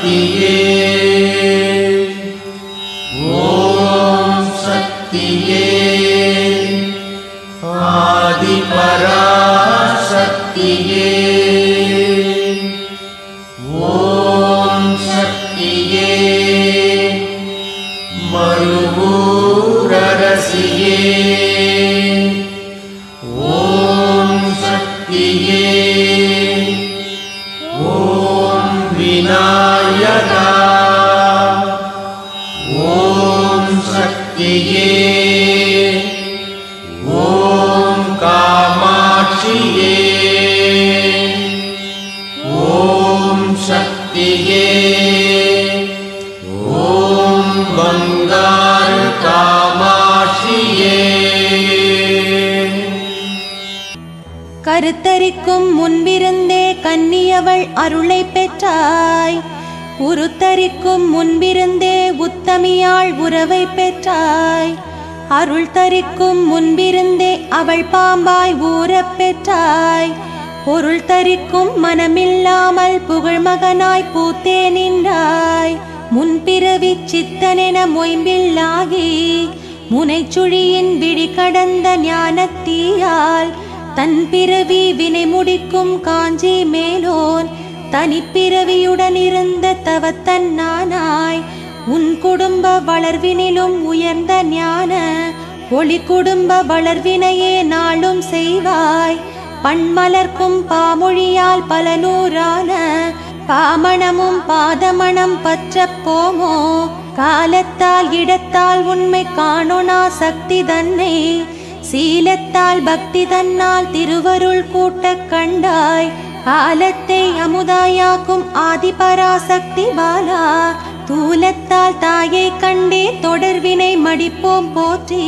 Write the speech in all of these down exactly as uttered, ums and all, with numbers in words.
சக்தியே ஓம் சக்தியே ஆதிபராசக்தியே ஓம் சக்தியே மறுவூரரசியே ஓம் சக்தியே ஓம் விநாயகா ஓம் சக்தியே ஓம் காமாட்சியே ஓம் சக்தியே ஓம் பங்கார காமாட்சியே. கருத்தரிக்கும் முன்பிருந்தே கன்னியவள் அருளை பெற்றாய். உருத்தரிக்கும் முன்பிருந்தே உத்தமியாள் உறவை பெற்றாய். அருள் தரிக்கும் முன்பிருந்தே அவள் பாம்பாய் ஊறப் பெற்றாய். பொருள் தரிக்கும் மனமில்லாமல் புகழ்மகனாய் பூத்தே நின்றாய். முன்பிறவி சித்தனென மொயம்பில்லாகி முனைச்சுழியின் விழி கடந்த ஞானத்தீயால் தன் பிறவி வினை முடிக்கும் காஞ்சி மேலோன் தனிப்பிறவியுடன் இருந்த தவத்தன் நானாய். உன் குடும்ப வளர்வினிலும் உயர்ந்த ஞான ஒளி குடும்ப வளர்வினையே நாளும் செய்வாய். பண்மலர்க்கும் பாமொழியால் பல நூறான பாமணமும் பாதமணம் பற்ற போமோ. காலத்தால் இடத்தால் உண்மை காணோனா சக்தி தன்னை சீலத்தால் பக்தி தன்னால் திருவருள் கூட்ட கண்டாய். ஆலத்தை அமுதாயாக்கும் ஆதிபராசக்தி பாலா தூலத்தால் தாயை கண்டே தொடர்வினை மடிப்போம் போற்றி.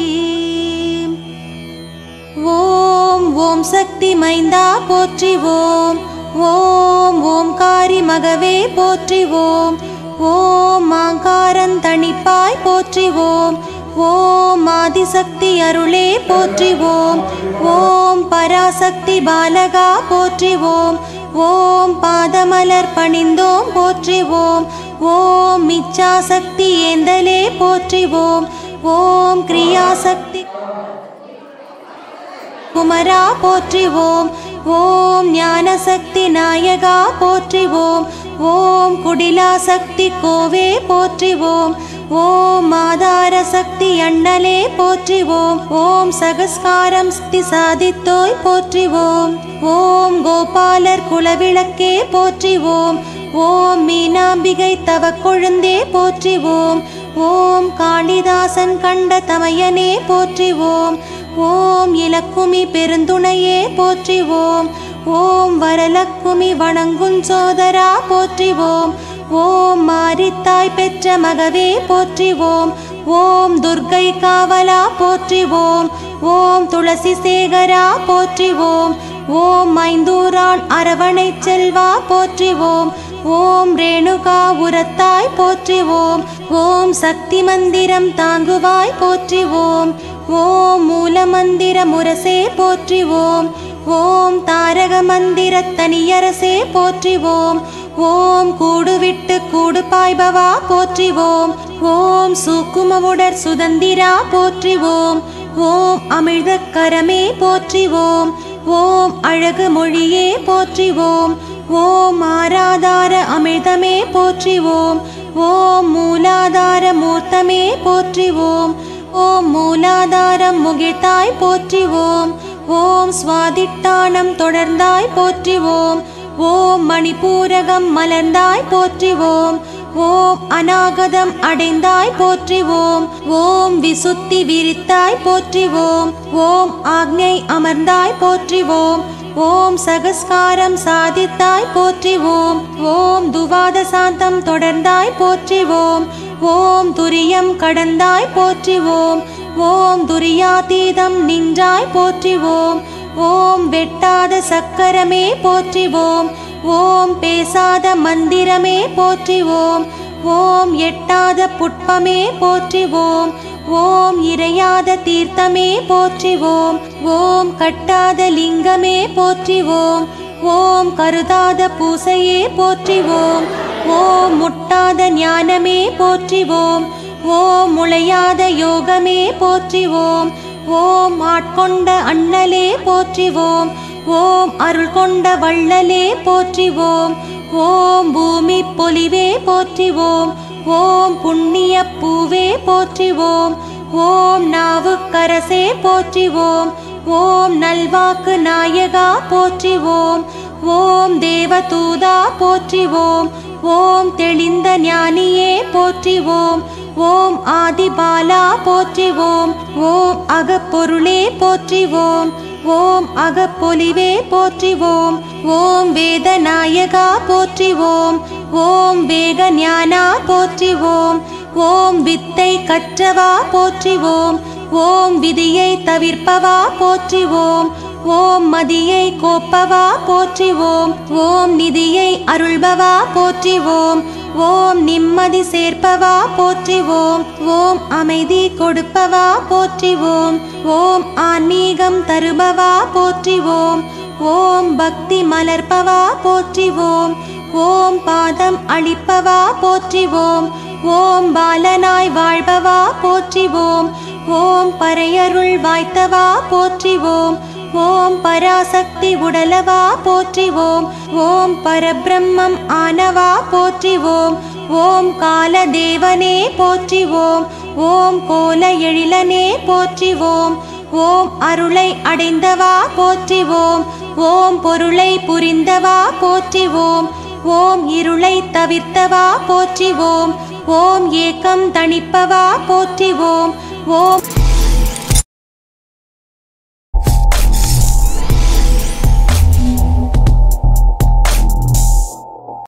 ஓம் ஓம் சக்தி மைந்தா போற்றிவோம். ஓம் ஓம்காரி மகவே போற்றிவோம். ஓம் மாங்காரன் தணிப்பாய் போற்றிவோம். ஓம் ஆதிசக்தி அருளே போற்றிவோம். ஓம் பராசக்தி பாலகா போற்றிவோம். ஓம் பாதமலர் பணிந்தோம் போற்றிவோம். ஓம் இச்சாசக்தி ஏந்தலே போற்றிவோம். ஓம் கிரியாசக்தி குமரா போற்றிவோம். ஓம் ஞானசக்தி நாயகா போற்றிவோம். ஓம் குடிலாசக்தி கோவே போற்றிவோம். ஓம் ஆதார சக்தி அண்ணலே போற்றிவோம். ஓம் சகஸ்காரம் ஸ்தி சாதித்தோய் போற்றிவோம். ஓம் கோபாலர் குலவிளக்கே போற்றிவோம். ஓம் மீனாம்பிகை தவ கொழுந்தே போற்றிவோம். ஓம் காளிதாசன் கண்ட தமையனே போற்றிவோம். ஓம் இலக்குமி பெருந்துணையே போற்றிவோம். ஓம் வரலக்குமி வணங்குஞ் சோதரா போற்றிவோம். ஓம் மாரித்தாய் பெற்ற மகவே போற்றிவோம். ஓம் துர்க்கை காவலா போற்றிவோம். ஓம் துளசி சேகரா போற்றிவோம். ஓம் மைந்தூரான் அரவணை செல்வா போற்றிவோம். ஓம் ரேணுகா உரத்தாய் போற்றிவோம். ஓம் சக்தி மந்திரம் தாங்குவாய் போற்றிவோம். ஓம் மூல மந்திர முரசே போற்றிவோம். ஓம் தாரக மந்திர தனியரசே போற்றிவோம். ஓம் கூடுவிட்டு கூடு பாய்பவா போற்றிவோம். ஓம் சூக்குமவுடர் சுதந்திரா போற்றிவோம். ஓம் அமிழ்தக்கரமே போற்றிவோம். ஓம் அழகு மொழியே போற்றிவோம். ஓம் ஆராதார அமிர்தமே போற்றிவோம். ஓம் மூலாதார மூர்த்தமே போற்றிவோம். ஓம் மூலாதாரம் முகிழ்த்தாய் போற்றிவோம். ஓம் சுவாதிட்டானம் தொடர்ந்தாய் போற்றிவோம். ஓம் மணிப்பூரகம் மலர்ந்தாய் போற்றிவோம். ஓம் அநாகதம் அடைந்தாய் போற்றிவோம். ஓம் விசுத்தி விரித்தாய் போற்றிவோம். ஓம் ஆக்ஞை அமர்ந்தாய் போற்றிவோம். ஓம் சகஸ்காரம் சாதித்தாய் போற்றிவோம். ஓம் துவாத சாந்தம் தொடர்ந்தாய் போற்றிவோம். ஓம் துரியம் கடந்தாய் போற்றிவோம். ஓம் துரியாதீதம் நின்றாய் போற்றிவோம். ஓம் வெட்டாத சக்கரமே போற்றிவோம். ஓம் பேசாத மந்திரமே போற்றிவோம். ஓம் எட்டாத புட்பமே போற்றிவோம். ஓம் இறையாத தீர்த்தமே போற்றிவோம். ஓம் கட்டாத லிங்கமே போற்றிவோம். ஓம் கருதாத பூசையே போற்றிவோம். ஓம் முட்டாத ஞானமே போற்றிவோம். ஓம் முளையாத யோகமே போற்றிவோம். ஓம் ஆட்கொண்ட அண்ணலே போற்றிவோம். ஓம் அருள் கொண்ட வள்ளலே போற்றிவோம். ஓம் பூமி பொலிவே போற்றிவோம். ஓம் புண்ணிய பூவே போற்றிவோம். ஓம் நாவுக்கரசே போற்றிவோம். ஓம் நல்வாக்கு நாயகா போற்றிவோம். ஓம் தேவதூதா போற்றிவோம். ஓம் தெளிந்த ஞானியே போற்றிவோம். ஓம் ஆதிபாலா போற்றிவோம். ஓம் அகப்பொருளே போற்றிவோம். ஓம் அகப்பொலிவே போற்றிவோம். ஓம் வேதநாயகா போற்றிவோம். ஓம் வேக ஞானா போற்றிவோம். ஓம் வித்தை கற்றவா போற்றிவோம். ஓம் விதியை தவிர்ப்பவா போற்றிவோம். ஓம் மதியை கோப்பவா போற்றிவோம். ஓம் நிதியை அருள்பவா போற்றிவோம். ஓம் நிம்மதி சேர்ப்பவா போற்றிவோம். ஓம் அமைதி கொடுப்பவா போற்றிவோம். ஓம் ஆன்மீகம் தருபவா போற்றிவோம். ஓம் பக்தி மலர்ப்பவா போற்றிவோம். ஓம் பாதம் அளிப்பவா போற்றிவோம். ஓம் பாலனாய் வாழ்பவா போற்றிவோம். ஓம் பறையருள் வாய்த்தவா போற்றிவோம். ஓம் பராசக்தி உடலவா போற்றிவோம். ஓம் பரபிரம்மம் ஆனவா போற்றிவோம். ஓம் காலதேவனே போற்றிவோம். ஓம் கோல எழிலனே போற்றிவோம். ஓம் அருளை அடைந்தவா போற்றிவோம். ஓம் பொருளை புரிந்தவா போற்றிவோம். ஓம் இருளை தவிர்த்தவா போற்றிவோம். ஓம் ஏக்கம் தணிப்பவா போற்றிவோம். ஓம்